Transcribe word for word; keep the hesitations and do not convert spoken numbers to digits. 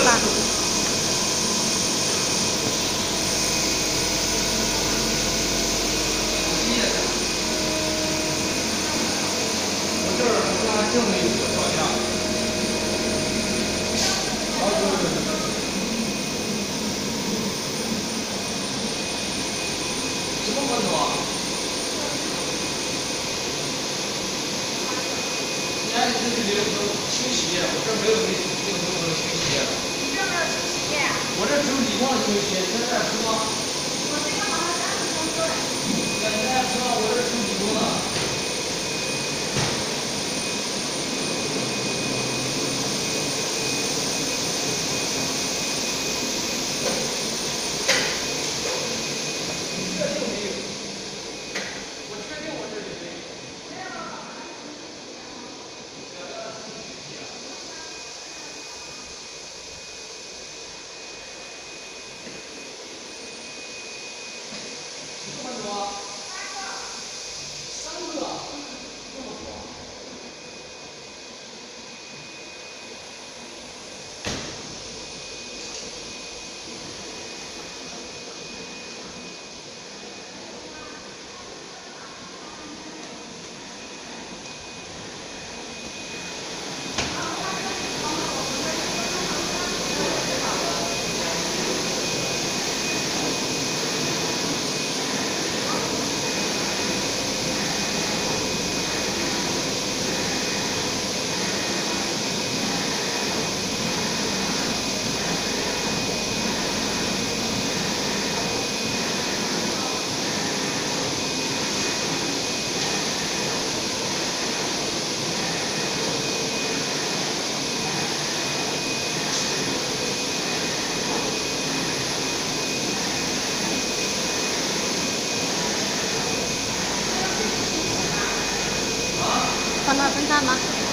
吧。 我这儿好像正有个照相，然后就是什么关头啊？你还得自己留个清洗液，我这儿没有那没有那个清洗液。 你这没有清洗液？ 我这只有理光清洗液，你在这吃吗？ 我这个好像三十公克。 你在这吃吗？我这只有理光的。确定没有？我确定我这里没有。几个关头啊？三个。三个，这么多。 帮他分散吗？